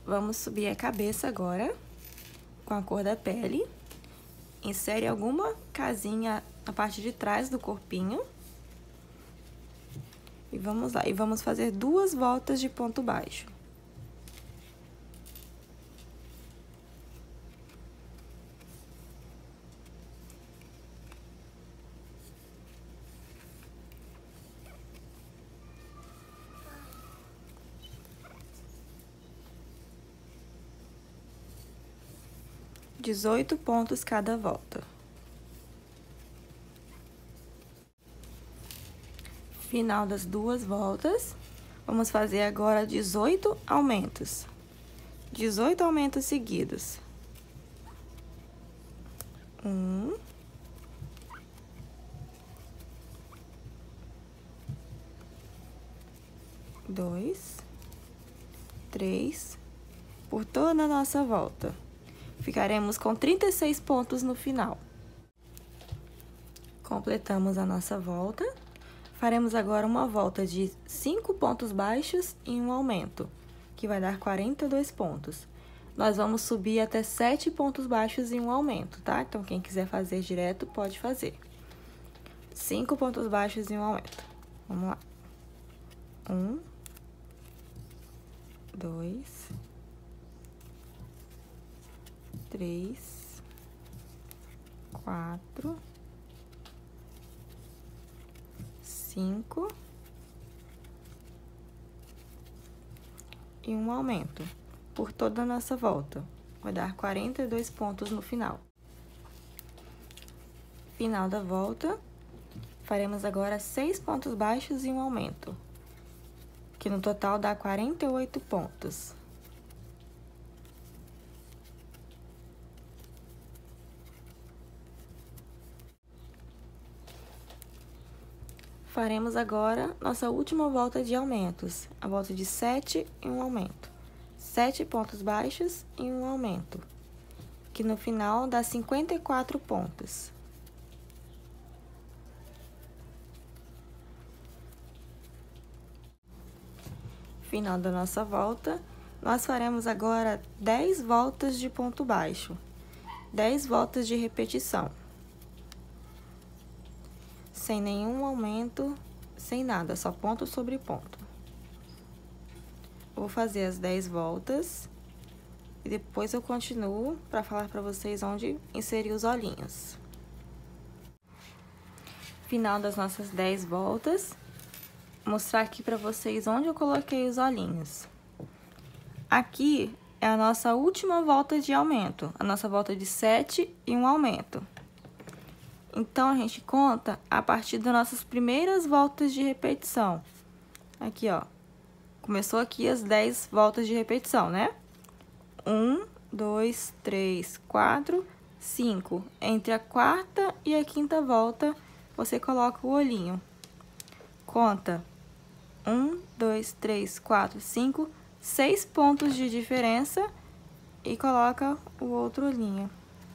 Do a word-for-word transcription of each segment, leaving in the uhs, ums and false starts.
Vamos subir a cabeça agora, com a cor da pele. Insere alguma casinha na parte de trás do corpinho. E vamos lá, e vamos fazer duas voltas de ponto baixo. dezoito pontos cada volta. Final das duas voltas, vamos fazer agora dezoito aumentos. dezoito aumentos seguidos. Um. Dois. Três. Por toda a nossa volta. Ficaremos com trinta e seis pontos no final. Completamos a nossa volta. Faremos agora uma volta de cinco pontos baixos e um aumento, que vai dar quarenta e dois pontos. Nós vamos subir até sete pontos baixos e um aumento, tá? Então, quem quiser fazer direto, pode fazer. cinco pontos baixos e um aumento. Vamos lá. Um. Dois. Três. Quatro. Cinco. E um aumento por toda a nossa volta. Vai dar quarenta e dois pontos no final. Final da volta, faremos agora seis pontos baixos e um aumento, que no total dá quarenta e oito pontos. Faremos agora nossa última volta de aumentos, a volta de sete e um aumento. sete pontos baixos e um aumento, que no final dá cinquenta e quatro pontos. Final da nossa volta, nós faremos agora dez voltas de ponto baixo, dez voltas de repetição. Sem nenhum aumento, sem nada, só ponto sobre ponto. Vou fazer as dez voltas e depois eu continuo para falar para vocês onde inserir os olhinhos. Final das nossas dez voltas, vou mostrar aqui para vocês onde eu coloquei os olhinhos. Aqui é a nossa última volta de aumento, a nossa volta de sete e um aumento. Então, a gente conta a partir das nossas primeiras voltas de repetição. Aqui, ó. Começou aqui as dez voltas de repetição, né? Um, dois, três, quatro, cinco. Entre a quarta e a quinta volta, você coloca o olhinho. Conta. Um, dois, três, quatro, cinco, seis pontos de diferença e coloca o outro olhinho.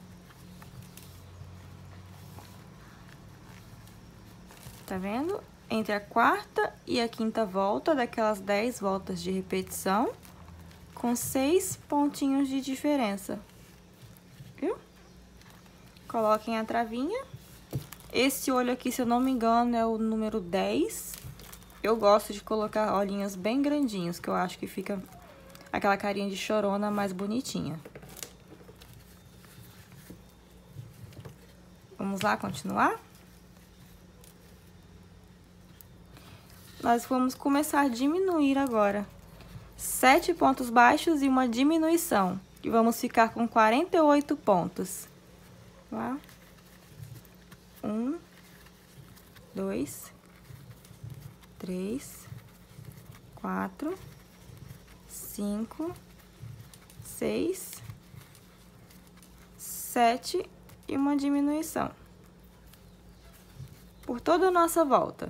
Tá vendo? Entre a quarta e a quinta volta, daquelas dez voltas de repetição, com seis pontinhos de diferença. Viu? Coloquem a travinha. Esse olho aqui, se eu não me engano, é o número dez. Eu gosto de colocar olhinhos bem grandinhos, que eu acho que fica aquela carinha de chorona mais bonitinha. Vamos lá continuar? Nós vamos começar a diminuir agora. Sete pontos baixos e uma diminuição. E vamos ficar com quarenta e oito pontos. Lá. Um, dois, três, quatro, cinco, seis, sete e uma diminuição. Por toda a nossa volta.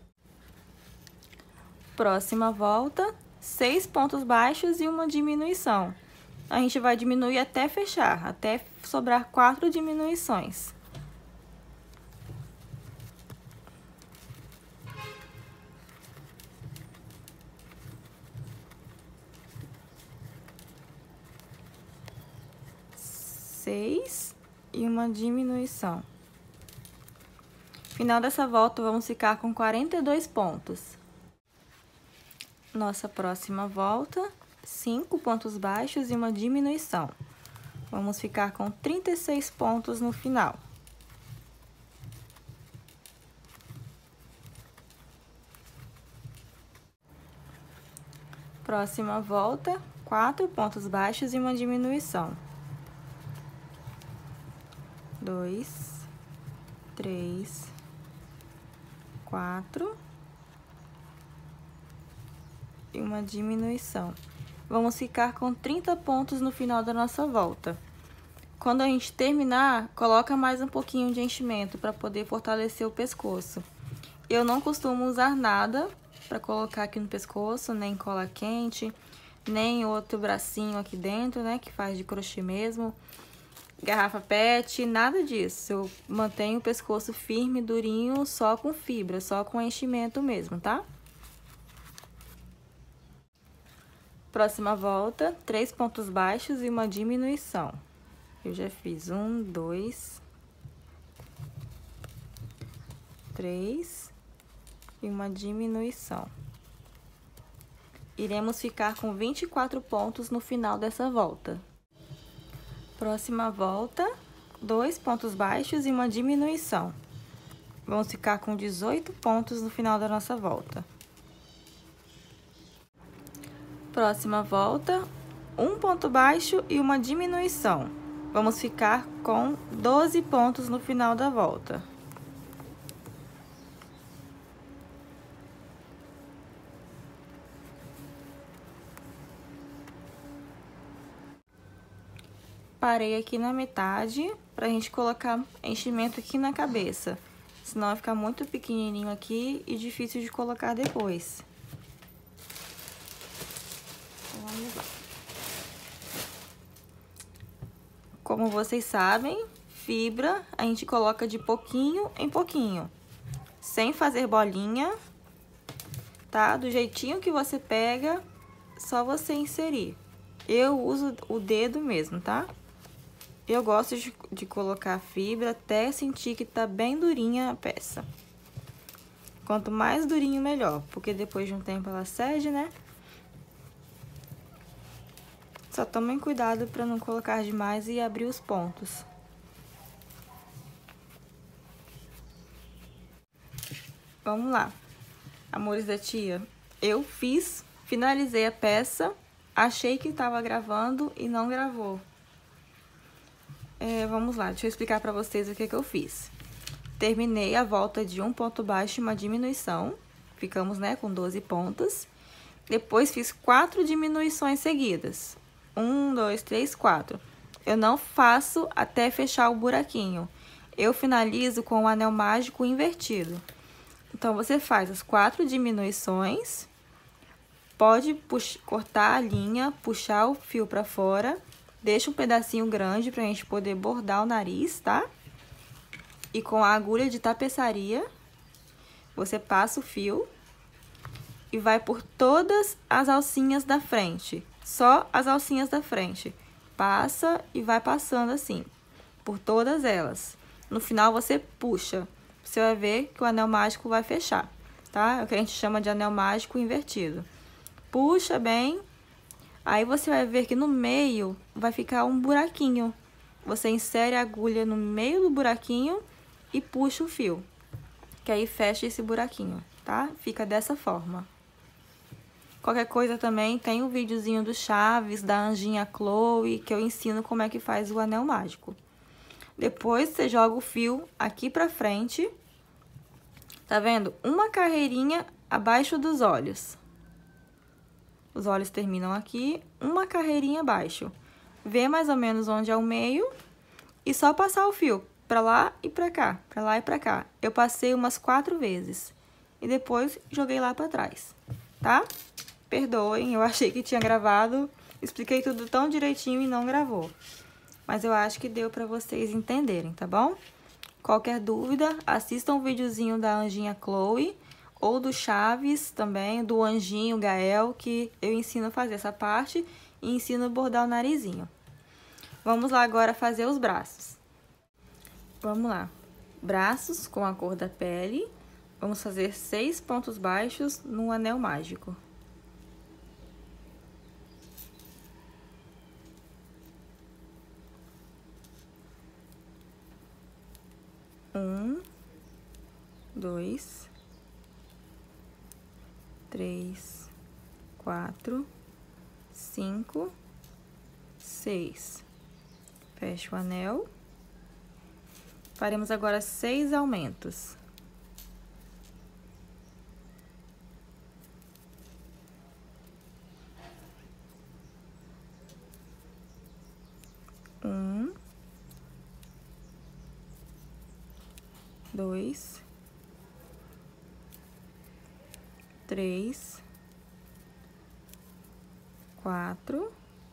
Próxima volta, seis pontos baixos e uma diminuição. A gente vai diminuir até fechar, até sobrar quatro diminuições. seis e uma diminuição. Final dessa volta, vamos ficar com quarenta e dois pontos. Nossa próxima volta, cinco pontos baixos e uma diminuição. Vamos ficar com trinta e seis pontos no final. Próxima volta, quatro pontos baixos e uma diminuição. Dois, três, quatro e uma diminuição. Vamos ficar com trinta pontos no final da nossa volta. Quando a gente terminar, coloca mais um pouquinho de enchimento para poder fortalecer o pescoço. Eu não costumo usar nada para colocar aqui no pescoço, nem cola quente, nem outro bracinho aqui dentro, né, que faz de crochê mesmo. Garrafa pet, nada disso. Eu mantenho o pescoço firme, durinho, só com fibra, só com enchimento mesmo, tá? Próxima volta, três pontos baixos e uma diminuição. Eu já fiz um, dois, três e uma diminuição. Iremos ficar com vinte e quatro pontos no final dessa volta. Próxima volta, dois pontos baixos e uma diminuição. Vamos ficar com dezoito pontos no final da nossa volta. Próxima volta, um ponto baixo e uma diminuição. Vamos ficar com doze pontos no final da volta. Parei aqui na metade pra gente colocar enchimento aqui na cabeça. Senão vai ficar muito pequenininho aqui e difícil de colocar depois. Vamos lá. Como vocês sabem, fibra a gente coloca de pouquinho em pouquinho. Sem fazer bolinha, tá? Do jeitinho que você pega, só você inserir. Eu uso o dedo mesmo, tá? Eu gosto de, de colocar fibra até sentir que tá bem durinha a peça. Quanto mais durinho, melhor, porque depois de um tempo ela cede, né? Só tomem cuidado para não colocar demais e abrir os pontos. Vamos lá. Amores da tia, eu fiz, finalizei a peça, achei que tava gravando e não gravou. É, vamos lá, deixa eu explicar pra vocês o que que eu fiz. Terminei a volta de um ponto baixo e uma diminuição. Ficamos, né, com doze pontos. Depois, fiz quatro diminuições seguidas. Um, dois, três, quatro. Eu não faço até fechar o buraquinho. Eu finalizo com o anel mágico invertido. Então, você faz as quatro diminuições. Pode puxar, cortar a linha, puxar o fio pra fora. Deixa um pedacinho grande pra gente poder bordar o nariz, tá? E com a agulha de tapeçaria, você passa o fio e vai por todas as alcinhas da frente. Só as alcinhas da frente. Passa e vai passando assim, por todas elas. No final, você puxa. Você vai ver que o anel mágico vai fechar, tá? É o que a gente chama de anel mágico invertido. Puxa bem. Aí, você vai ver que no meio vai ficar um buraquinho. Você insere a agulha no meio do buraquinho e puxa o fio. Que aí fecha esse buraquinho, tá? Fica dessa forma. Qualquer coisa também, tem um videozinho do Chaves, da Anjinha Chloe, que eu ensino como é que faz o anel mágico. Depois, você joga o fio aqui pra frente. Tá vendo? Uma carreirinha abaixo dos olhos. Os olhos terminam aqui, uma carreirinha abaixo. Vê mais ou menos onde é o meio e só passar o fio pra lá e pra cá, pra lá e pra cá. Eu passei umas quatro vezes e depois joguei lá pra trás, tá? Perdoem, eu achei que tinha gravado, expliquei tudo tão direitinho e não gravou. Mas eu acho que deu pra vocês entenderem, tá bom? Qualquer dúvida, assistam o videozinho da Anjinha Chloe ou do Chaves também, do Anjinho Gael, que eu ensino a fazer essa parte e ensino a bordar o narizinho. Vamos lá agora fazer os braços. Vamos lá. Braços com a cor da pele. Vamos fazer seis pontos baixos no anel mágico. Um, dois, três, quatro, cinco, seis. Fecha o anel. Faremos agora seis aumentos. Um, dois, três, quatro,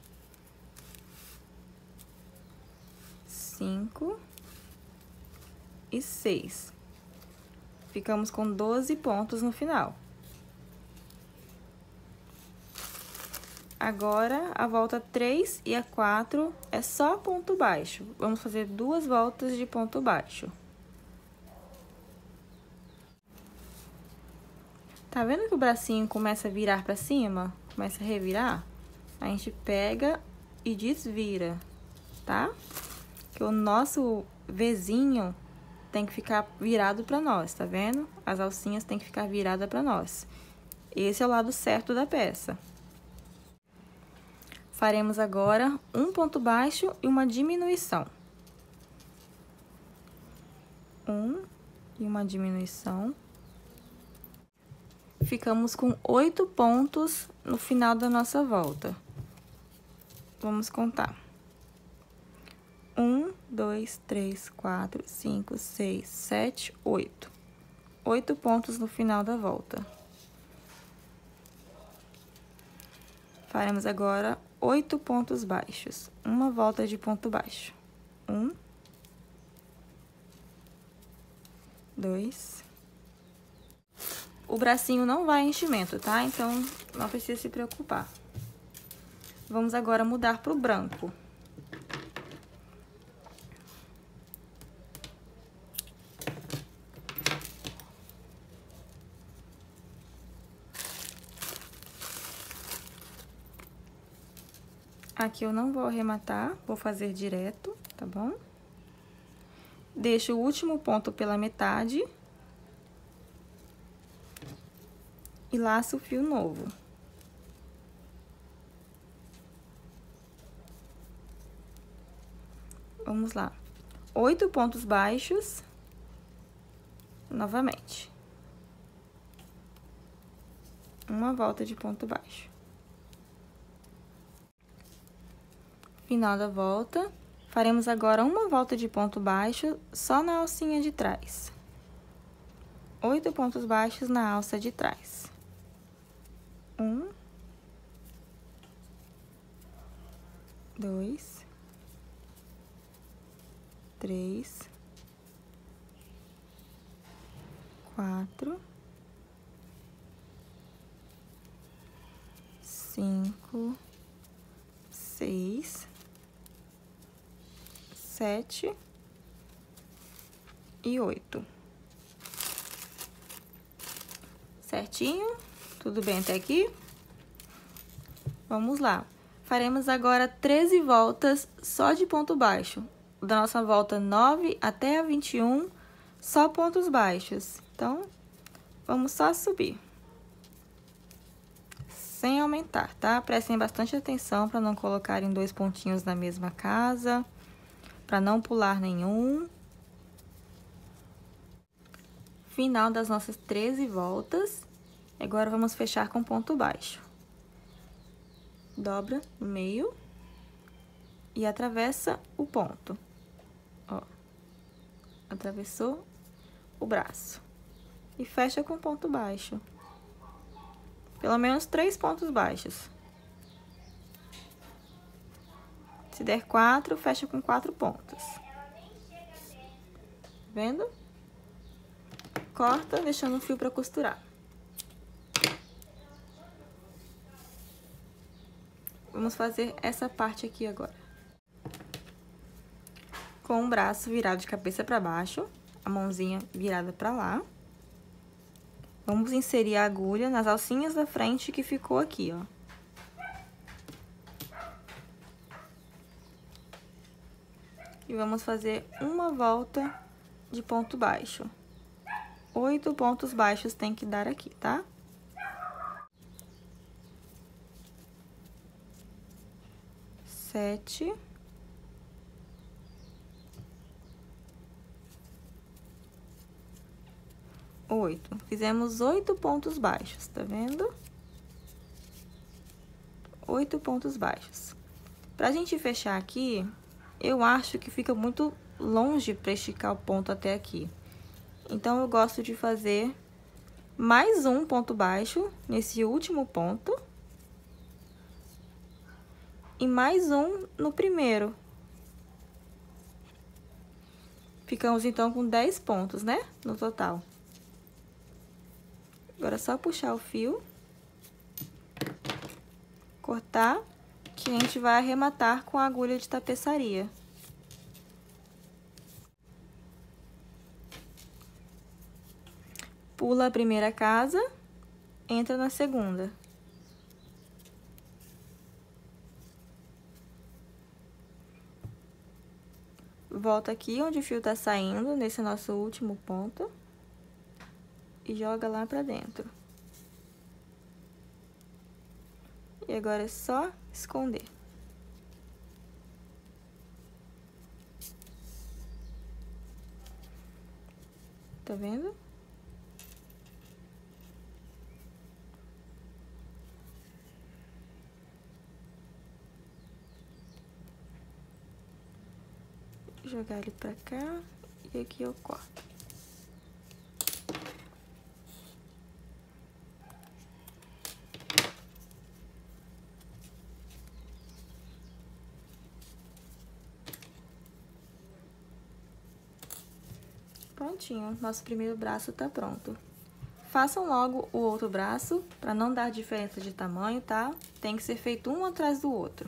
cinco e seis. Ficamos com doze pontos no final. Agora, a volta três e a quatro é só ponto baixo. Vamos fazer duas voltas de ponto baixo. Tá vendo que o bracinho começa a virar pra cima? Começa a revirar? A gente pega e desvira, tá? Que o nosso Vzinho tem que ficar virado pra nós, tá vendo? As alcinhas tem que ficar virada pra nós. Esse é o lado certo da peça. Faremos agora um ponto baixo e uma diminuição. Um e uma diminuição. Ficamos com oito pontos no final da nossa volta. Vamos contar. Um, dois, três, quatro, cinco, seis, sete, oito. Oito pontos no final da volta. Faremos agora oito pontos baixos. Uma volta de ponto baixo. Um, dois. O bracinho não vai enchimento, tá? Então, não precisa se preocupar. Vamos agora mudar pro branco. Aqui eu não vou arrematar, vou fazer direto, tá bom? Deixo o último ponto pela metade. E laço o fio novo. Vamos lá. Oito pontos baixos. Novamente. Uma volta de ponto baixo. Final da volta. Faremos agora uma volta de ponto baixo só na alcinha de trás. Oito pontos baixos na alça de trás. Um, dois, três, quatro, cinco, seis, sete e oito. Certinho? Tudo bem até aqui? Vamos lá. Faremos agora treze voltas só de ponto baixo. Da nossa volta nove até a vinte e um, só pontos baixos. Então, vamos só subir. Sem aumentar, tá? Prestem bastante atenção para não colocarem dois pontinhos na mesma casa. Para não pular nenhum. Final das nossas treze voltas. Agora, vamos fechar com ponto baixo. Dobra no meio e atravessa o ponto. Ó, atravessou o braço. E fecha com ponto baixo. Pelo menos três pontos baixos. Se der quatro, fecha com quatro pontos. Vendo? Corta, deixando o fio para costurar. Vamos fazer essa parte aqui agora. com o braço virado de cabeça para baixo, a mãozinha virada para lá. Vamos inserir a agulha nas alcinhas da frente que ficou aqui, ó. E vamos fazer uma volta de ponto baixo. Oito pontos baixos tem que dar aqui, tá? Sete. Oito. Fizemos oito pontos baixos, tá vendo? Oito pontos baixos. Pra gente fechar aqui, eu acho que fica muito longe pra esticar o ponto até aqui. Então, eu gosto de fazer mais um ponto baixo nesse último ponto. E mais um no primeiro. Ficamos, então, com dez pontos, né? No total. Agora, é só puxar o fio. Cortar, que a gente vai arrematar com a agulha de tapeçaria. Pula a primeira casa, entra na segunda. Volta aqui onde o fio tá saindo, nesse nosso último ponto. E joga lá pra dentro. E agora é só esconder. Tá vendo? Jogar ele pra cá e aqui eu corto. Prontinho, nosso primeiro braço tá pronto. Façam logo o outro braço, para não dar diferença de tamanho, tá? Tem que ser feito um atrás do outro.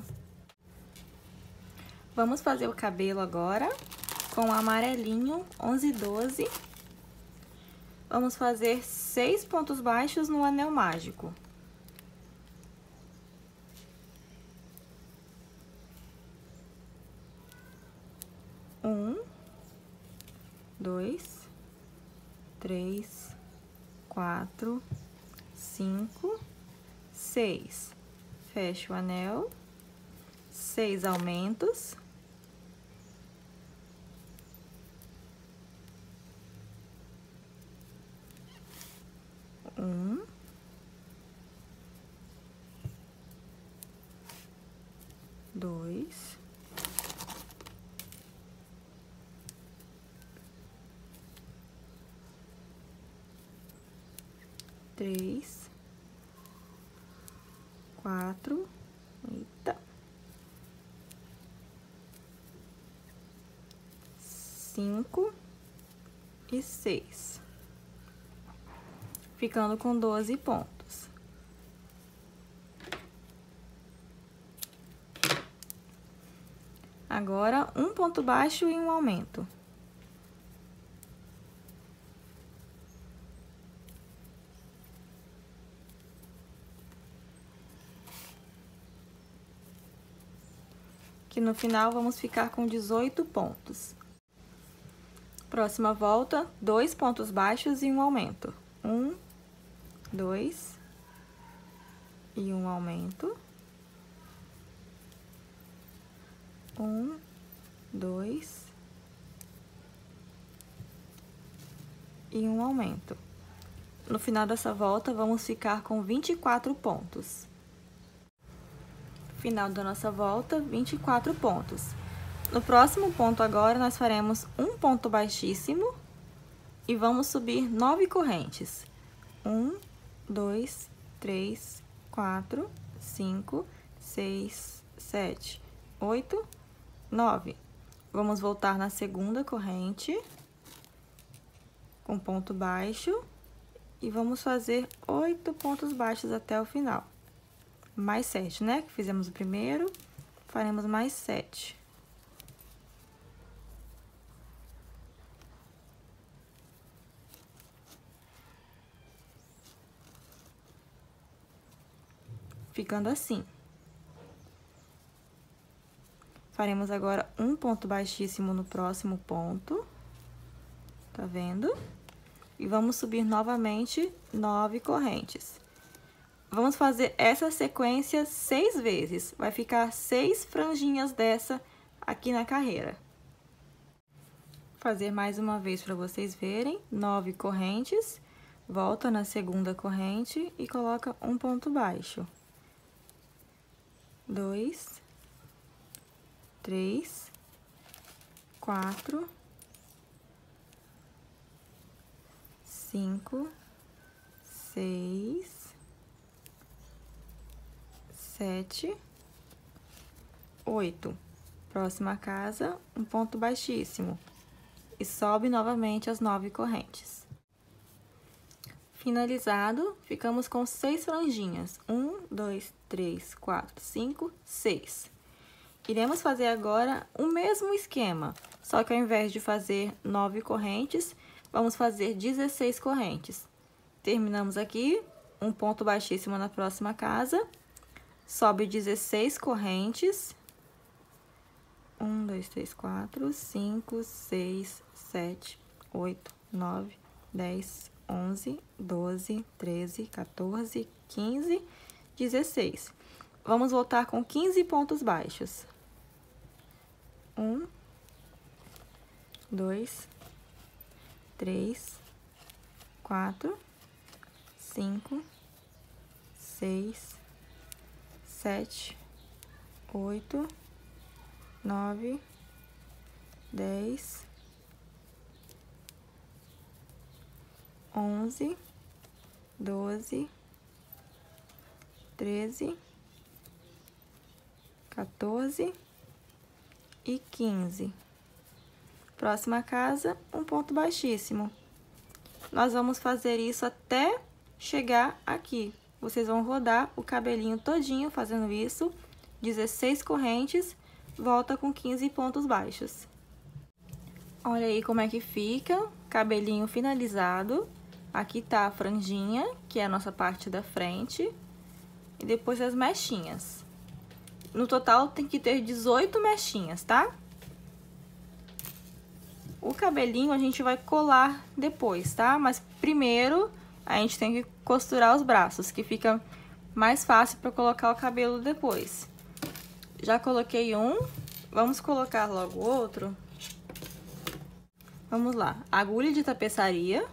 Vamos fazer o cabelo agora, com o amarelinho onze doze. Vamos fazer seis pontos baixos no anel mágico. Um, dois, três, quatro, cinco, seis. Fecha o anel, seis aumentos. Um, dois, três, quatro, eita, cinco e seis, ficando com doze pontos. Agora, um ponto baixo e um aumento. Que no final vamos ficar com dezoito pontos. Próxima volta, dois pontos baixos e um aumento. Um, dois e um aumento. Um, dois e um aumento. No final dessa volta, vamos ficar com vinte e quatro pontos. Final da nossa volta, vinte e quatro pontos. No próximo ponto agora, nós faremos um ponto baixíssimo e vamos subir nove correntes. Um, dois, três, quatro, cinco, seis, sete, oito, nove. Vamos voltar na segunda corrente com ponto baixo e vamos fazer oito pontos baixos até o final. Mais sete, né? Que fizemos o primeiro, faremos mais sete. ficando assim. Faremos agora um ponto baixíssimo no próximo ponto, tá vendo? E vamos subir novamente nove correntes. Vamos fazer essa sequência seis vezes, vai ficar seis franjinhas dessa aqui na carreira. Vou fazer mais uma vez para vocês verem, nove correntes, volta na segunda corrente e coloca um ponto baixo. Dois, três, quatro, cinco, seis, sete, oito. Próxima casa, um ponto baixíssimo. E sobe novamente as nove correntes. Finalizado, ficamos com seis franjinhas. Um, dois, três, quatro, cinco, seis. Iremos fazer agora o mesmo esquema, só que ao invés de fazer nove correntes, vamos fazer dezesseis correntes. Terminamos aqui, um ponto baixíssimo na próxima casa, sobe dezesseis correntes. Um, dois, três, quatro, cinco, seis, sete, oito, nove, dez, onze, doze, treze, quatorze, quinze, dezesseis. Vamos voltar com quinze pontos baixos. Um, dois, três, quatro, cinco, seis, sete, oito, nove, dez, onze, doze, treze, quatorze e quinze. Próxima casa, um ponto baixíssimo. Nós vamos fazer isso até chegar aqui. Vocês vão rodar o cabelinho todinho fazendo isso, dezesseis correntes, volta com quinze pontos baixos. Olha aí como é que fica, cabelinho finalizado. Aqui tá a franjinha, que é a nossa parte da frente, e depois as mechinhas. No total tem que ter dezoito mechinhas, tá? O cabelinho a gente vai colar depois, tá? Mas primeiro a gente tem que costurar os braços, que fica mais fácil para colocar o cabelo depois. Já coloquei um, vamos colocar logo o outro. Vamos lá, agulha de tapeçaria.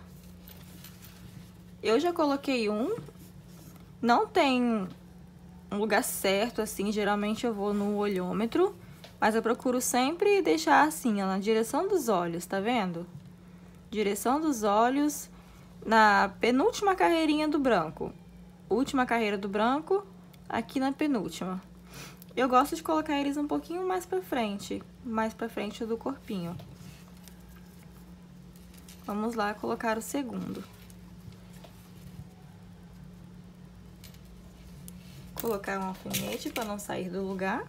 Eu já coloquei um, não tem um lugar certo assim, geralmente eu vou no olhômetro, mas eu procuro sempre deixar assim, ó, na direção dos olhos, tá vendo? Direção dos olhos, na penúltima carreirinha do branco. Última carreira do branco, aqui na penúltima. Eu gosto de colocar eles um pouquinho mais pra frente, mais pra frente do corpinho. Vamos lá colocar o segundo. Colocar um alfinete para não sair do lugar.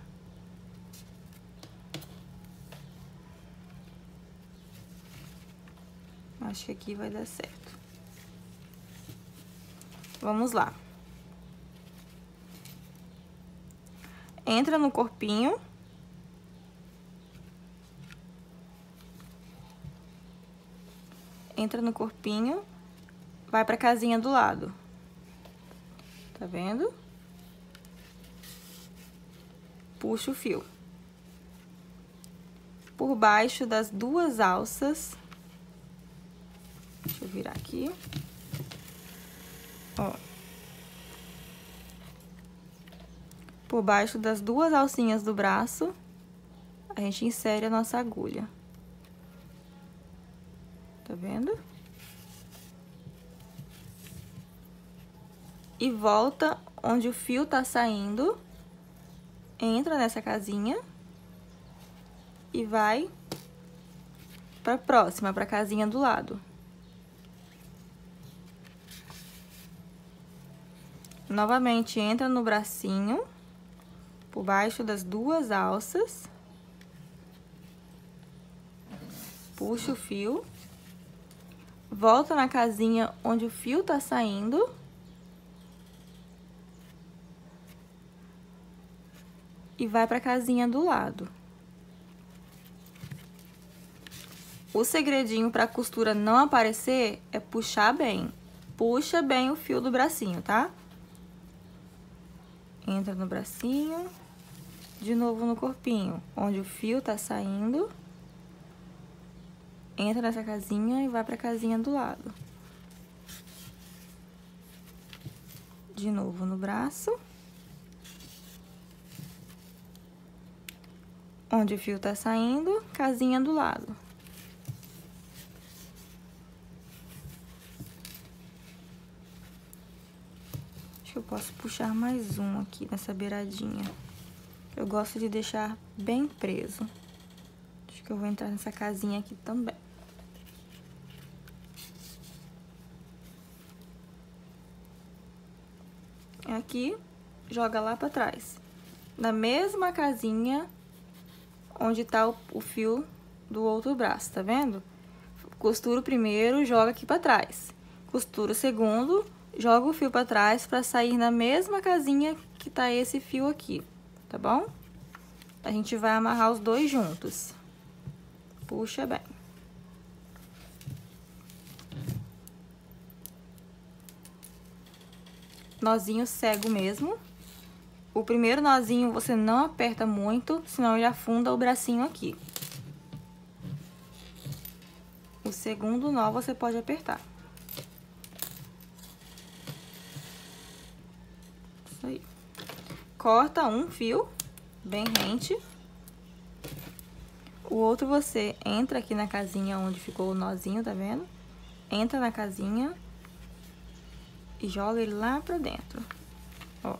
Acho que aqui vai dar certo. Vamos lá. Entra no corpinho. Entra no corpinho, vai pra casinha do lado. Tá vendo? Puxa o fio. Por baixo das duas alças. Deixa eu virar aqui. Ó. Por baixo das duas alcinhas do braço, a gente insere a nossa agulha. Tá vendo? E volta onde o fio tá saindo, entra nessa casinha e vai pra próxima, pra casinha do lado. Novamente, entra no bracinho, por baixo das duas alças, puxa o fio, volta na casinha onde o fio tá saindo e vai pra casinha do lado. O segredinho pra costura não aparecer é puxar bem. Puxa bem o fio do bracinho, tá? Entra no bracinho, de novo no corpinho, onde o fio tá saindo. Entra nessa casinha e vai pra casinha do lado. De novo no braço. Onde o fio tá saindo, casinha do lado. Acho que eu posso puxar mais um aqui nessa beiradinha. Eu gosto de deixar bem preso. Acho que eu vou entrar nessa casinha aqui também. Aqui, joga lá pra trás. Na mesma casinha onde tá o, o fio do outro braço, tá vendo? Costura o primeiro, joga aqui pra trás. Costura o segundo, joga o fio pra trás pra sair na mesma casinha que tá esse fio aqui, tá bom? A gente vai amarrar os dois juntos. Puxa bem. Nozinho cego mesmo. O primeiro nozinho você não aperta muito, senão ele afunda o bracinho aqui. O segundo nó você pode apertar. Isso aí. Corta um fio, bem rente. O outro você entra aqui na casinha onde ficou o nozinho, tá vendo? Entra na casinha e joga ele lá pra dentro. Ó.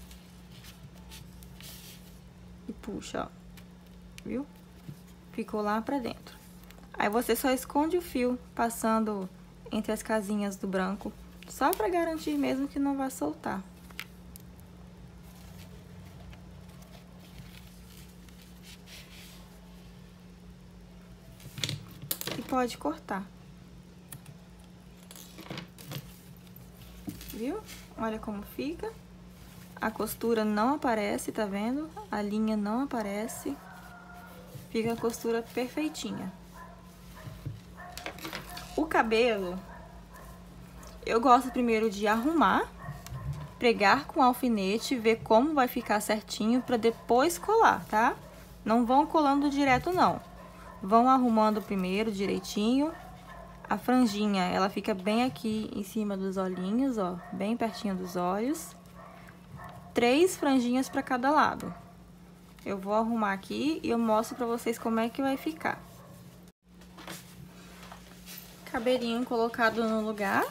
E puxa, ó. Viu? Ficou lá pra dentro. Aí você só esconde o fio passando entre as casinhas do branco, só pra garantir mesmo que não vai soltar. E pode cortar. Viu? Olha como fica. A costura não aparece, tá vendo? A linha não aparece. Fica a costura perfeitinha. O cabelo, eu gosto primeiro de arrumar, pregar com alfinete, ver como vai ficar certinho pra depois colar, tá? Não vão colando direto, não. Vão arrumando primeiro direitinho. A franjinha, ela fica bem aqui em cima dos olhinhos, ó, bem pertinho dos olhos. Três franjinhas pra cada lado. Eu vou arrumar aqui e eu mostro pra vocês como é que vai ficar. Cabelinho colocado no lugar.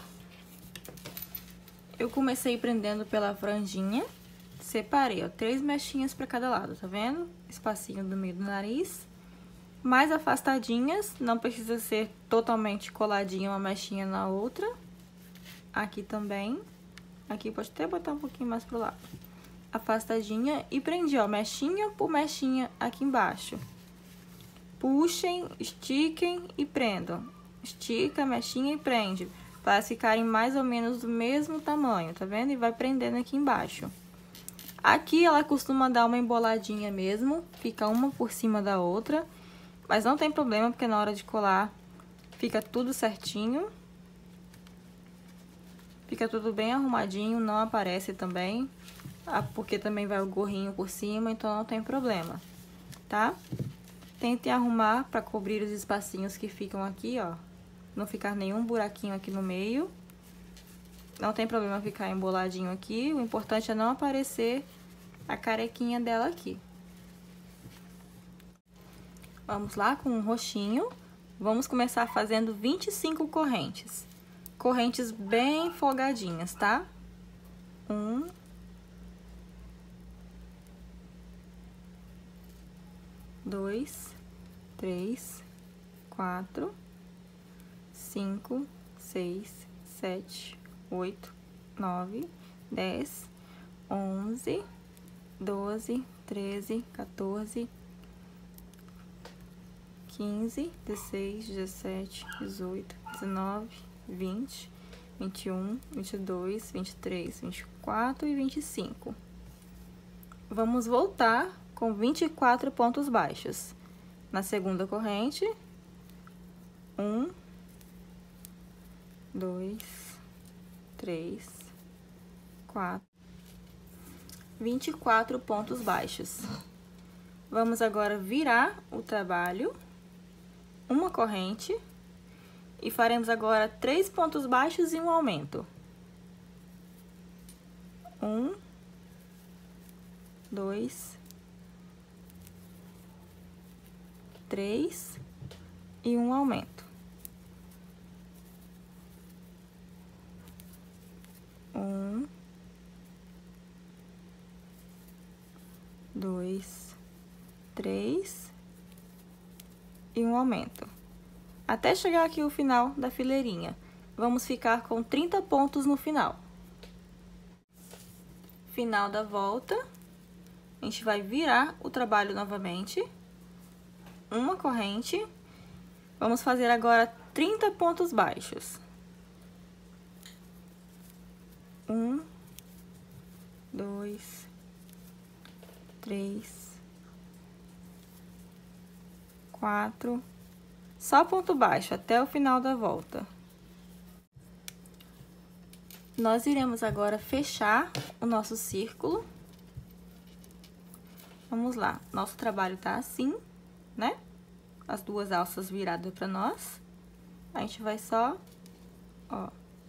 Eu comecei prendendo pela franjinha. Separei, ó, três mechinhas pra cada lado, tá vendo? Espacinho do meio do nariz. Mais afastadinhas, não precisa ser totalmente coladinha uma mechinha na outra. Aqui também. Aqui pode até botar um pouquinho mais pro lado. Afastadinha e prendi, ó, mechinha por mechinha aqui embaixo. Puxem, estiquem e prendam. Estica, mechinha e prende, para ficarem mais ou menos do mesmo tamanho, tá vendo? E vai prendendo aqui embaixo. Aqui ela costuma dar uma emboladinha mesmo, fica uma por cima da outra, mas não tem problema, porque na hora de colar fica tudo certinho. Fica tudo bem arrumadinho, não aparece também, porque também vai o gorrinho por cima, então não tem problema, tá? Tentem arrumar para cobrir os espacinhos que ficam aqui, ó. Não ficar nenhum buraquinho aqui no meio. Não tem problema ficar emboladinho aqui. O importante é não aparecer a carequinha dela aqui. Vamos lá com um roxinho. Vamos começar fazendo vinte e cinco correntes. Correntes bem folgadinhas, tá? Um. Dois. Três. Quatro. Cinco, seis, sete, oito, nove, dez, onze, doze, treze, quatorze, quinze, dezesseis, dezessete, dezoito, dezenove, vinte, vinte e um, vinte e dois, vinte e três, vinte e quatro e vinte e cinco. Vamos voltar com vinte e quatro pontos baixos. Na segunda corrente, um, dois, três, quatro, vinte e quatro pontos baixos. Vamos agora virar o trabalho, uma corrente, e faremos agora três pontos baixos e um aumento. Um, dois, três e um aumento. Um, dois, três e um aumento. Até chegar aqui o final da fileirinha. Vamos ficar com trinta pontos no final. Final da volta, a gente vai virar o trabalho novamente, uma corrente, vamos fazer agora trinta pontos baixos. Um, dois, três, quatro, só ponto baixo até o final da volta. Nós iremos agora fechar o nosso círculo. Vamos lá, nosso trabalho tá assim, né? As duas alças viradas para nós. A gente vai só, ó,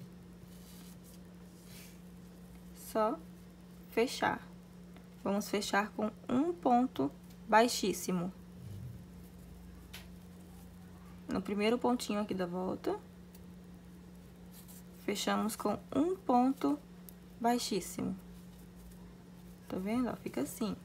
só fechar. Vamos fechar com um ponto baixíssimo. No primeiro pontinho aqui da volta. Fechamos com um ponto baixíssimo. Tá vendo? Ó, fica assim.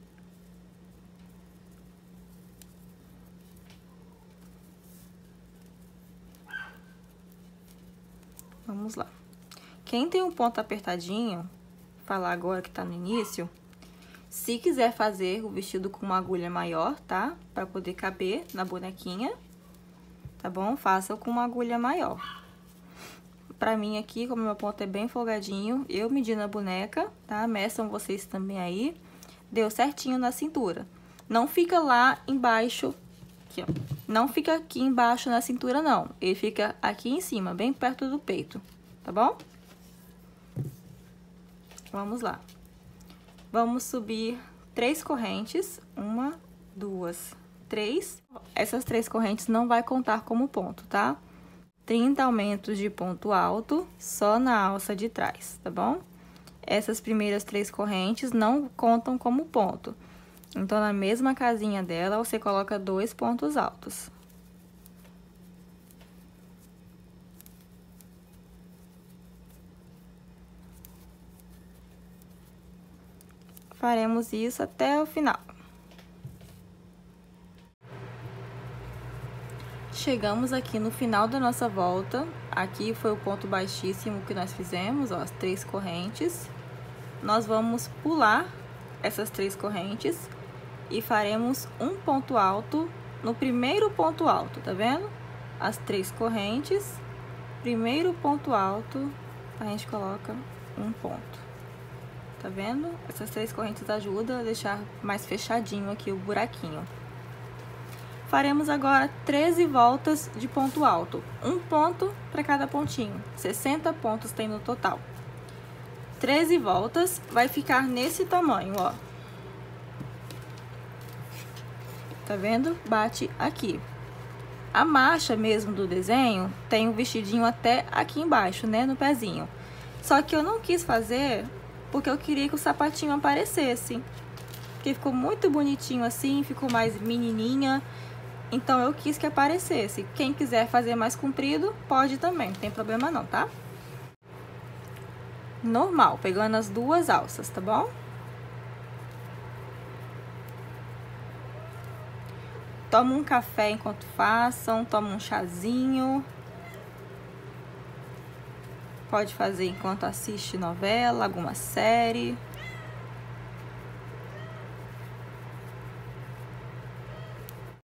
Vamos lá. Quem tem um ponto apertadinho, falar agora que tá no início, se quiser fazer o vestido com uma agulha maior, tá? Pra poder caber na bonequinha, tá bom? Faça com uma agulha maior. Pra mim aqui, como meu ponto é bem folgadinho, eu medi na boneca, tá? Meçam vocês também aí. Deu certinho na cintura. Não fica lá embaixo, aqui, ó. Não fica aqui embaixo na cintura, não. Ele fica aqui em cima, bem perto do peito, tá bom? Vamos lá. Vamos subir três correntes. Uma, duas, três. Essas três correntes não vai contar como ponto, tá? trinta aumentos de ponto alto só na alça de trás, tá bom? Essas primeiras três correntes não contam como ponto. Então, na mesma casinha dela, você coloca dois pontos altos. Faremos isso até o final. Chegamos aqui no final da nossa volta. Aqui foi o ponto baixíssimo que nós fizemos, ó, as três correntes. Nós vamos pular essas três correntes e faremos um ponto alto no primeiro ponto alto, tá vendo? As três correntes, primeiro ponto alto, a gente coloca um ponto. Tá vendo? Essas três correntes ajudam a deixar mais fechadinho aqui o buraquinho. Faremos agora treze voltas de ponto alto, um ponto para cada pontinho, sessenta pontos tem no total. treze voltas, vai ficar nesse tamanho, ó. Tá vendo? Bate aqui. A marcha mesmo do desenho tem um vestidinho até aqui embaixo, né, no pezinho. Só que eu não quis fazer porque eu queria que o sapatinho aparecesse. Porque ficou muito bonitinho assim, ficou mais menininha. Então, eu quis que aparecesse. Quem quiser fazer mais comprido, pode também, não tem problema não, tá? Normal, pegando as duas alças, tá bom? Toma um café enquanto façam, toma um chazinho. Pode fazer enquanto assiste novela, alguma série.